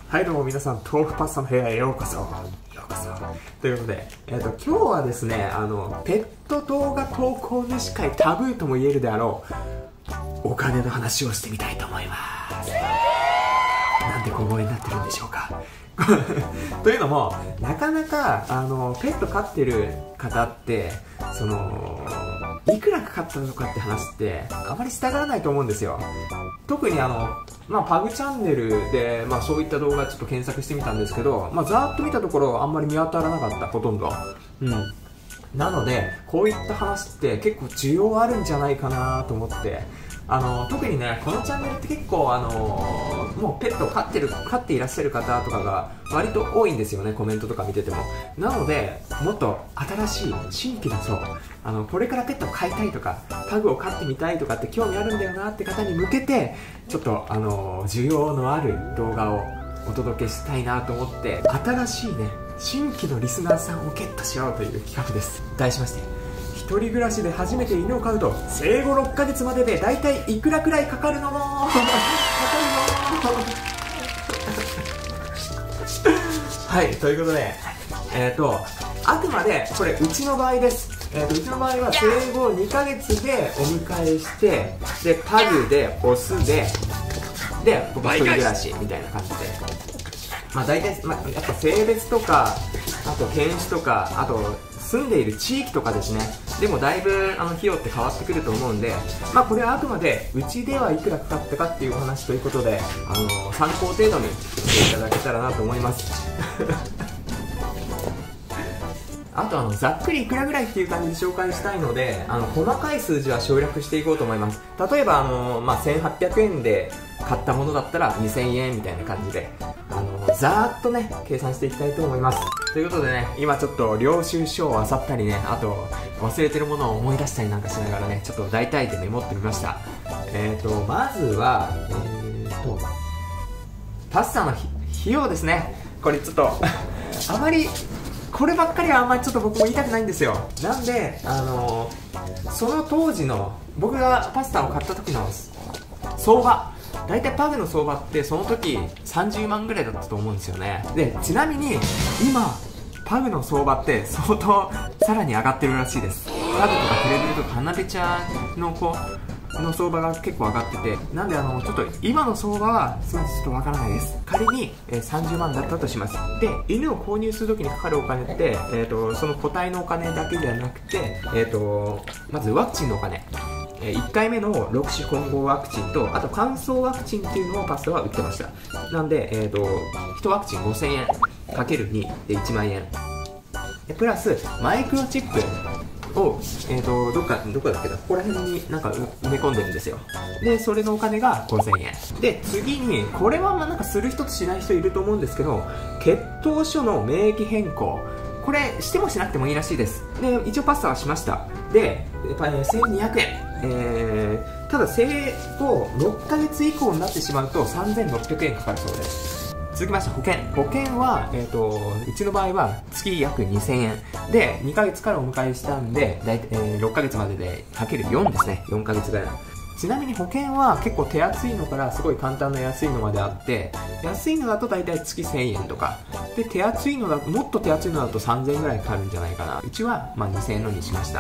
はいどうも皆さん、豆腐パスタの部屋へようこそ。ということで、今日はですね、ペット動画投稿主会タブーとも言えるであろう、お金の話をしてみたいと思います。なんで小声になってるんでしょうか。というのも、なかなか、ペット飼ってる方って、いくらかかったのかって話って、あまりしたがらないと思うんですよ。特にパグチャンネルで、そういった動画ちょっと検索してみたんですけど、ざーっと見たところあんまり見当たらなかった、ほとんど。なので、こういった話って結構需要あるんじゃないかなと思って、特にね、このチャンネルって結構もうペットを飼っていらっしゃる方とかが割と多いんですよね、コメントとか見てても。なので、もっと新しい新規の層、これからペットを飼いたいとかパグを飼ってみたいとかって興味あるんだよなって方に向けて、ちょっと需要のある動画をお届けしたいなと思って、新しいね新規のリスナーさんをゲットしようという企画です。題しまして、一人暮らしで初めて犬を飼うと生後6ヶ月まででだいたいいくらくらいかかるのはい、ということで、あくまでこれうちの場合です。うちの場合は生後2ヶ月でお迎えして、でパグでオスで僕一人暮らしみたいな感じで、大体、やっぱ性別とか、あと犬種とか、あと住んでいる地域とかですね、でもだいぶ費用って変わってくると思うんで、これはあくまでうちではいくらかかったかっていうお話ということで、参考程度にしていただけたらなと思います。あとざっくりいくらぐらいっていう感じで紹介したいので、細かい数字は省略していこうと思います。例えば1800円で買ったものだったら2000円みたいな感じで、ざーっとね計算していきたいと思います。ということでね、今ちょっと領収書を漁ったりね、あと忘れてるものを思い出したりなんかしながらね、ちょっと大体でメモってみました。まずはパスタの費用ですね。これちょっとあまりこればっかりはあんまりちょっと僕も言いたくないんですよ。なんでその当時の僕がパスタを買った時の相場、大体パグの相場ってその時30万ぐらいだったと思うんですよね。でちなみに今パグの相場って相当さらに上がってるらしいです。パグとかクレベルとかハナベチャの子の相場が結構上がってて、なんでちょっと今の相場はすみません、ちょっとわからないです。仮に、30万だったとします。で犬を購入するときにかかるお金って、その個体のお金だけじゃなくて、まずワクチンのお金、1回目の6種混合ワクチンと、あと乾燥ワクチンっていうのをパスタは売ってました。なんで、1ワクチン5000円かける2で1万円で、プラスマイクロチップを、どこだっけな、ここら辺になんか埋め込んでるんですよ。でそれのお金が5000円で、次にこれはなんかする人としない人いると思うんですけど、血糖書の名義変更、これしてもしなくてもいいらしいです。で一応パスタはしました。で1200円、ただ生後6ヶ月以降になってしまうと3600円かかるそうです。続きまして保険は、うちの場合は月約2000円で2ヶ月からお迎えしたんで、大体、6ヶ月まででかける4ですね。4ヶ月ぐらい。ちなみに保険は結構手厚いのからすごい簡単な安いのまであって、安いのだと大体月1000円とかで、手厚いのだともっと手厚いのだと3000円ぐらいかかるんじゃないかな。うちは2000円のにしました。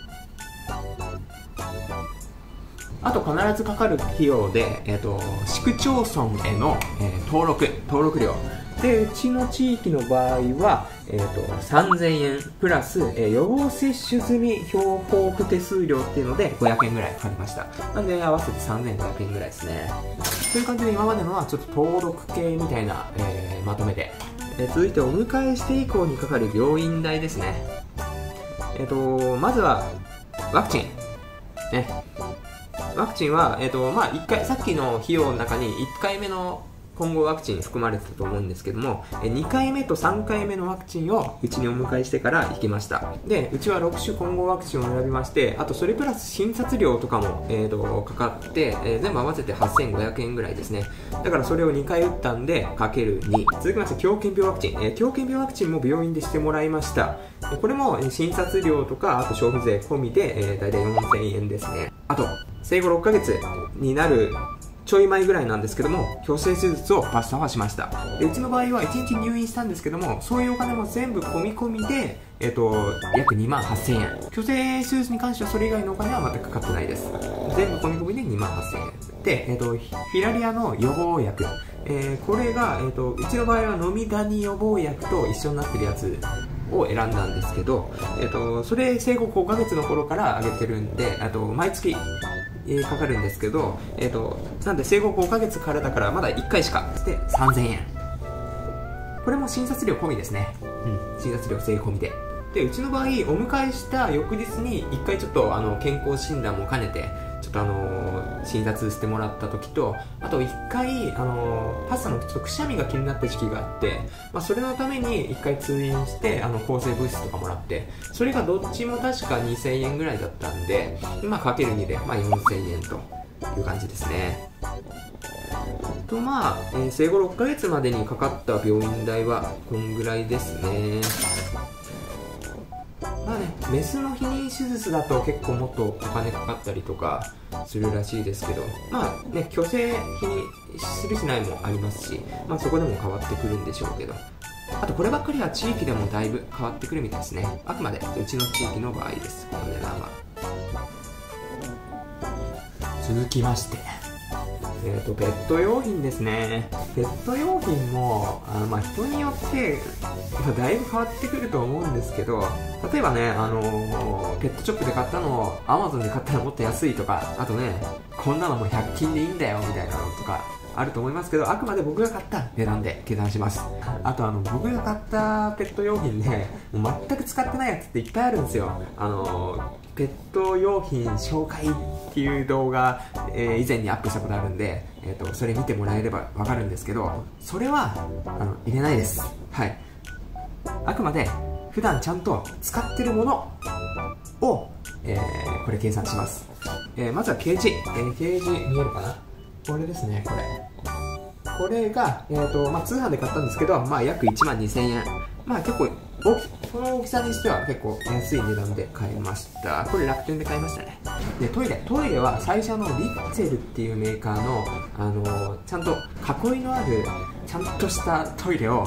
あと必ずかかる費用で、市区町村への、登録料で、うちの地域の場合は、3000円プラス、予防接種済み標高手数料っていうので500円ぐらいかかりました。なんで合わせて3500円ぐらいですね。という感じで今までのはちょっと登録系みたいな、まとめで、続いてお迎えして以降にかかる病院代ですね。まずはワクチンね。ワクチンは、1回、さっきの費用の中に1回目の混合ワクチン含まれてたと思うんですけども、2回目と3回目のワクチンをうちにお迎えしてから行きました。でうちは6種混合ワクチンを選びまして、あとそれプラス診察料とかも、かかって、全部合わせて8500円ぐらいですね。だからそれを2回打ったんでかける2。続きまして狂犬病ワクチン、狂犬病ワクチンも病院でしてもらいました。これも診察料とかあと消費税込みで、大体4000円ですね。あと生後6ヶ月になるちょい前ぐらいなんですけども、矯正手術をパスタはしました。でうちの場合は1日入院したんですけども、そういうお金も全部込み込みで、約2万8000円。矯正手術に関してはそれ以外のお金は全くかかってないです。全部込み込みで2万8000円。で、フィラリアの予防薬。これが、うちの場合は飲みダニ予防薬と一緒になってるやつを選んだんですけど、それ生後5ヶ月の頃からあげてるんで、毎月かかるんですけど、なんで生後5ヶ月からだからまだ1回しかで3000円。これも診察料込みですね。診察料税込みで。でうちの場合お迎えした翌日に1回ちょっと健康診断も兼ねてちょっと診察してもらった時と、あと1回パスタのちょっとくしゃみが気になった時期があって、それのために1回通院して抗生物質とかもらって、それがどっちも確か2000円ぐらいだったんで、かける2で、4000円という感じですね。と生後6ヶ月までにかかった病院代はこんぐらいですね。メスの避妊手術だと結構もっとお金かかったりとかするらしいですけど、虚勢避妊するしないもありますし、そこでも変わってくるんでしょうけど、あとこればっかりは地域でもだいぶ変わってくるみたいですね。あくまでうちの地域の場合です、この値段は。続きまして、ペット用品ですね。ペット用品も人によってだいぶ変わってくると思うんですけど、例えばね、ペットショップで買ったのを Amazon で買ったらもっと安いとか、あとね、こんなのもう100均でいいんだよみたいなのとかあると思いますけど、あくまで僕が買った値段で計算します。あと僕が買ったペット用品でもう全く使ってないやつっていっぱいあるんですよ。ペット用品紹介っていう動画、以前にアップしたことあるんで、それ見てもらえればわかるんですけど、それは入れないです。はい。あくまで普段ちゃんと使ってるものを、これ計算します。まずはケージ。ケージ見えるかな？これですね、これが、通販で買ったんですけど、約1万2000円。結構この大きさにしては結構安い値段で買いました。これ楽天で買いましたね。でトイレは最初のリッツェルっていうメーカーの、ちゃんと囲いのあるちゃんとしたトイレを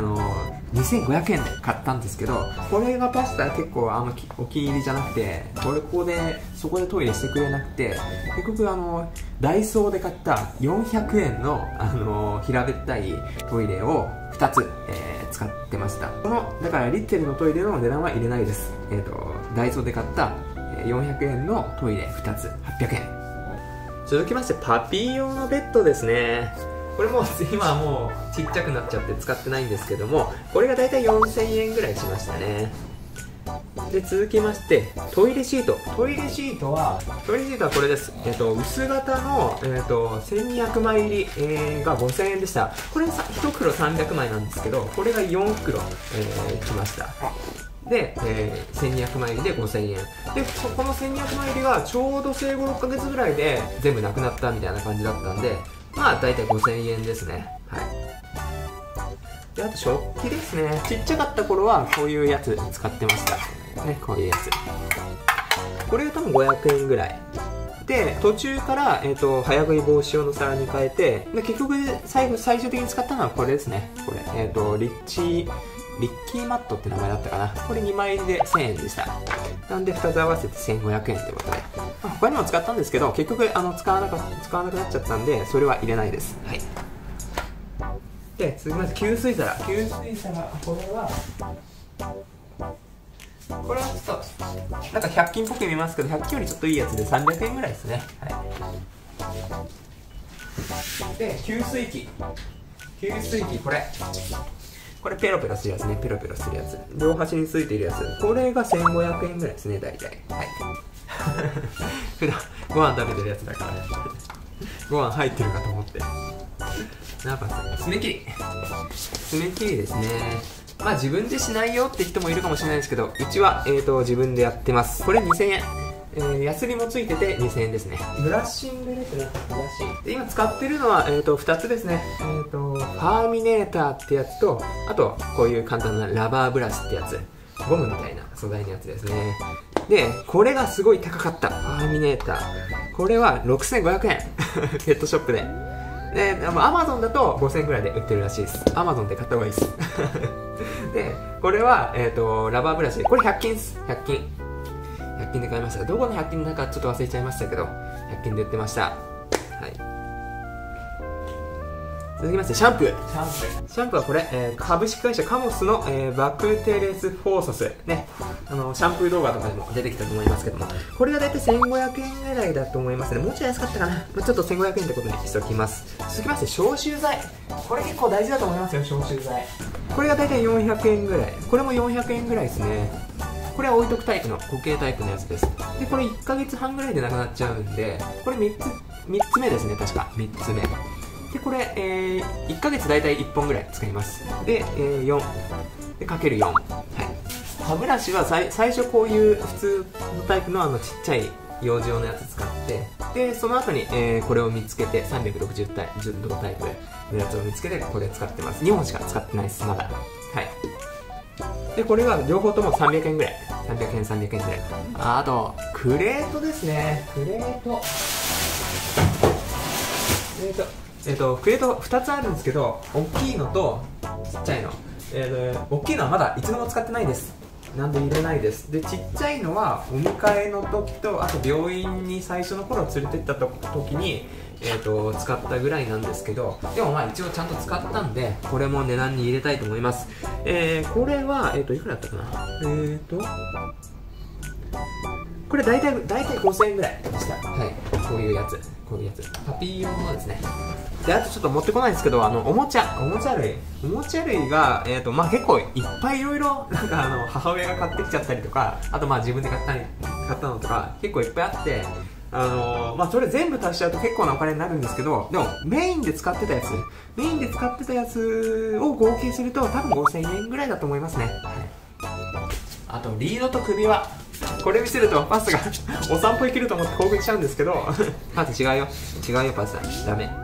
2500円で買ったんですけど、これがパスタ結構お気に入りじゃなくて、そこでトイレしてくれなくて、結局ダイソーで買った400円の、平べったいトイレを2つ、使ってました。だからリッツェルのトイレの値段は入れないです。ダイソーで買った400円のトイレ2つ800円。続きましてパピー用のベッドですね。これも今はもうちっちゃくなっちゃって使ってないんですけども、これがだいたい4000円ぐらいしましたね。で続きましてトイレシートはこれです。薄型の、1200枚入り、が5000円でした。これ1袋300枚なんですけど、これが4袋、きました。で、1200枚入りで5000円で、この1200枚入りがちょうど生後6ヶ月ぐらいで全部なくなったみたいな感じだったんで、だいたい5000円ですね。はい。であと食器ですね。ちっちゃかった頃はこういうやつ使ってましたね。こういうやつ、これが多分500円ぐらいで、途中から、早食い防止用の皿に変えて、で結局最終的に使ったのはこれですね。これ、リッキーマットって名前だったかな。これ2枚入りで1000円でした。なんで2つ合わせて1500円ということで、他にも使ったんですけど結局使わなくなっちゃったんで、それは入れないです。はい。で続きまして給水皿。これはちょっとなんか100均っぽく見ますけど、100均よりちょっといいやつで300円ぐらいですね。はい。で給水器、これペロペロするやつね。両端についているやつ、これが1500円ぐらいですね、大体。はい。普段ご飯食べてるやつだからご飯入ってるかと思って。なんか爪切りですね。自分でしないよって人もいるかもしれないですけど、うちは、自分でやってます。これ2000円、ヤスリもついてて2000円ですね。ブラッシングですね。で今使ってるのは、2つですね。ファーミネーターってやつと、あとこういう簡単なラバーブラシってやつ、ゴムみたいな素材のやつですね。でこれがすごい高かったファーミネーター、これは6500円ペットショップで。で、アマゾンだと5000円ぐらいで売ってるらしいです。アマゾンで買った方がいいです。で、これは、ラバーブラシ。これ100均です。100均。100均で買いました。どこの100均だかちょっと忘れちゃいましたけど、100均で売ってました。はい。続きまして、シャンプー。シャンプーはこれ、株式会社カモスの、バクテレスフォーサス。ね。シャンプー動画とかでも出てきたと思いますけども、これが大体1500円ぐらいだと思いますね。もうちょい安かったかな。ちょっと1500円ってことにしておきます。続きまして、消臭剤。これ結構大事だと思いますよ、消臭剤。これが大体400円ぐらい。これも400円ぐらいですね。これは置いとくタイプの固形タイプのやつです。で、これ1ヶ月半ぐらいでなくなっちゃうんで、これ3つ目ですね、確か。3つ目。で、これ、1ヶ月大体1本ぐらい使います。で、4。で、かける4。はい。歯ブラシは最初こういう普通のタイプのちっちゃい幼児用のやつ使って、で、その後に、これを見つけて、360度タイプのやつを見つけて、これ使ってます。2本しか使ってないです、まだ。はい。で、これは両方とも300円ぐらい。300円、300円ぐらい。あと、クレートですね。クレート2つあるんですけど、大きいのとちっちゃいの。大きいのはまだ一度も使ってないです。なんで入れないです。で、ちっちゃいのはお迎えの時と、あと病院に最初の頃連れてった時に、使ったぐらいなんですけど、でもまあ一応ちゃんと使ったんで、これも値段に入れたいと思います。これは、いくらだったかな。これ大体5000円ぐらいでした。はい。こういうやつ。パピー用のですね。で、あとちょっと持ってこないんですけど、おもちゃ類が、まあ結構いっぱいいろいろ、なんか母親が買ってきちゃったりとか、あとまあ自分で買ったのとか、結構いっぱいあって、まあそれ全部足しちゃうと結構なお金になるんですけど、でもメインで使ってたやつを合計すると多分5000円ぐらいだと思いますね。はい。あとリードと首輪。これ見せるとパスがお散歩行けると思って興奮しちゃうんですけどパス違うよパスダメ。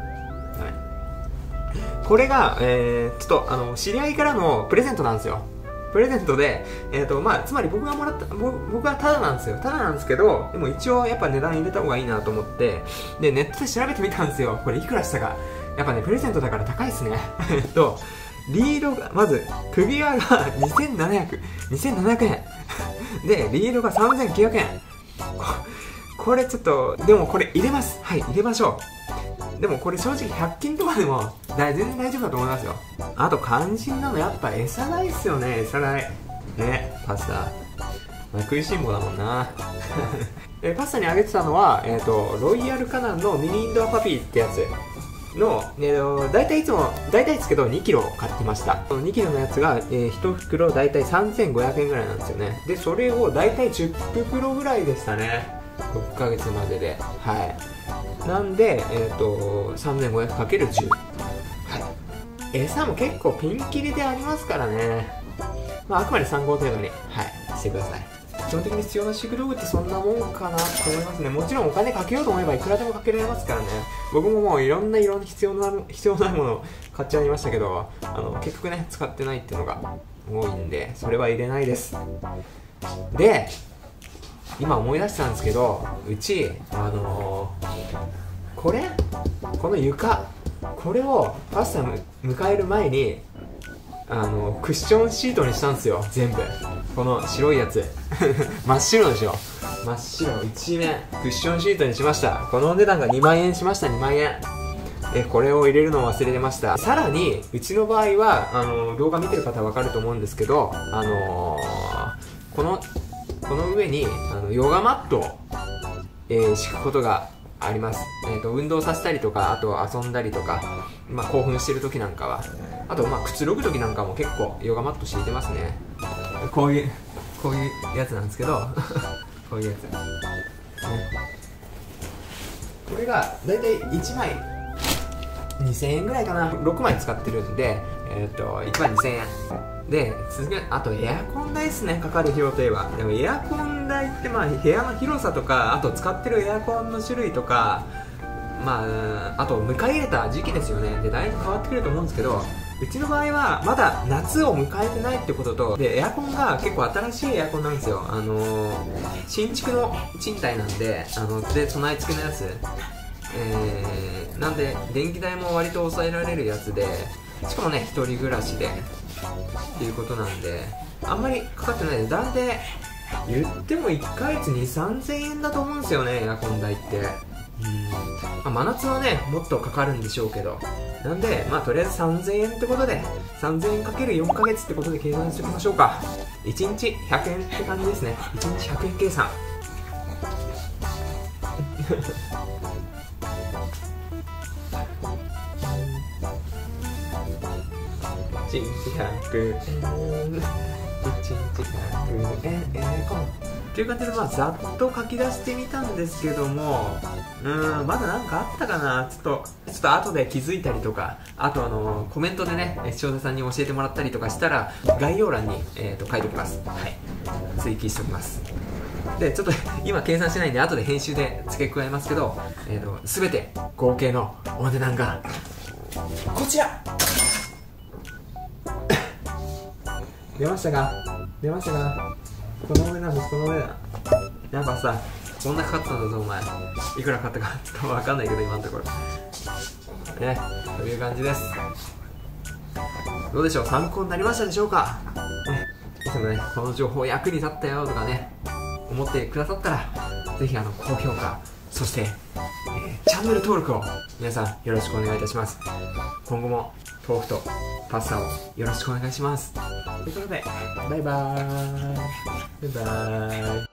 これが、ちょっと知り合いからのプレゼントなんですよ。プレゼントで、まあ、つまり僕がタダなんですよ。タダなんですけど、でも一応やっぱ値段入れた方がいいなと思って、で、ネットで調べてみたんですよ。これいくらしたか。やっぱね、プレゼントだから高いっすね。リードが、まず、首輪が2700円。で、リードが3900円。これちょっと、でもこれ入れます。はい、入れましょう。でもこれ正直100均とかでも全然大丈夫だと思いますよ。あと肝心なのやっぱ餌代っすよね、餌代。ね、パスタ。まあ、食いしん坊だもんな。パスタにあげてたのは、ロイヤルカナンのミニインドアパピーってやつ。の、大体ですけど2キロ買ってました。2キロのやつが、1袋大体3500円ぐらいなんですよね。で、それを大体10袋ぐらいでしたね。6ヶ月までで。はい。なんで、3500×10。はい。餌も結構ピンキリでありますからね。まあ、あくまで参考程度に、はい、してください。基本的に必要な飼育道具ってそんなもんかなと思いますね。もちろんお金かけようと思えばいくらでもかけられますからね。僕ももういろんな必要なものを買っちゃいましたけど、結局ね、使ってないっていうのが多いんで、それは入れないです。で、今思い出したんですけど、うち、この床、これをパスタ迎える前に、クッションシートにしたんですよ、全部。この白いやつ。真っ白でしょ。真っ白一面、クッションシートにしました。このお値段が2万円しました、2万円。これを入れるのを忘れてました。さらに、うちの場合は、動画見てる方はわかると思うんですけど、この上に、ヨガマットを、敷くことがあります。運動させたりとか、あと遊んだりとか、まあ、興奮してる時なんかは、あと、まあ、くつろぐ時なんかも結構ヨガマット敷いてますね。こういうやつなんですけどこういうやつ、ね、これがだいたい1枚2000円ぐらいかな。6枚使ってるんで、1万2000円で、あとエアコン代ですね、かかる費用といえば。でもエアコン代ってまあ部屋の広さとか、あと使ってるエアコンの種類とか、まあ、あと迎え入れた時期ですよね。で、だいぶ変わってくると思うんですけど、うちの場合はまだ夏を迎えてないってことと、でエアコンが結構新しいエアコンなんですよ。新築の賃貸なんで、で備え付けのやつなんで電気代も割と抑えられるやつで、しかもね一人暮らしでっていうことなんであんまりかかってないです。なんで言っても1ヶ月2、3000円だと思うんですよね、エアコン代って。真夏はねもっとかかるんでしょうけど、なんでとりあえず3000円ってことで、3000円かける4ヶ月ってことで計算しておきましょうか。1日100円って感じですね。1日100円計算1日100円、1日100円エアコンっていう感じで、ざっと書き出してみたんですけども、まだなんかあったかな。ちょっと後で気づいたりとか、あとコメントでね視聴者さんに教えてもらったりとかしたら概要欄に、書いておきます。はい、追記しておきます。でちょっと今計算してないんで後で編集で付け加えますけど、全て合計のお値段がこちら出ましたか？この上なんです、この上だ。やっぱさ、こんなかかったんだぞお前。いくらかかったかちょっと分かんないけど今のところね、という感じです。どうでしょう、参考になりましたでしょうか。いつもねこの情報役に立ったよとかね思ってくださったら、ぜひ高評価、そして、チャンネル登録を皆さんよろしくお願いいたします。今後も豆腐とパスタをよろしくお願いします。ということでバイバーイ。